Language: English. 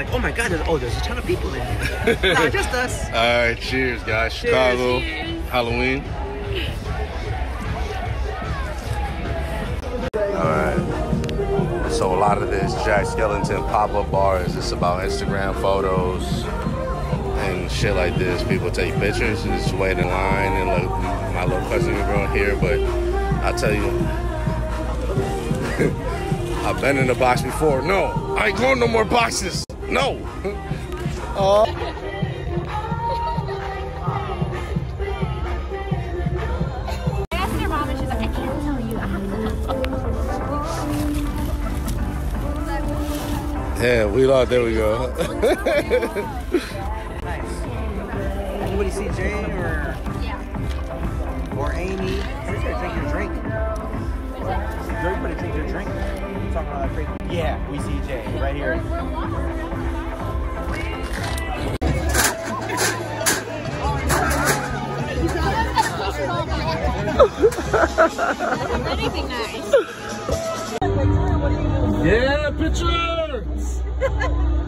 Like, oh my God, there's a ton of people in here. Not just us. All right, cheers, guys. Cheers. Chicago, Cheers. Halloween. All right. So a lot of this Jack Skellington pop-up bars, it's about Instagram photos and shit like this. People take pictures and just wait in line, and look, my little cousin girl here, but I tell you, I've been in the box before. No, I ain't going no more boxes. No. I asked your mom and she's like, I can't tell you. Yeah, we lost. There we go. Nice. Anybody see Jay or Amy? Who's gonna take your drink? Everybody take your drink. I'm talking about that crazy. Yeah, we see Jay right here. Anything nice. Yeah, pictures.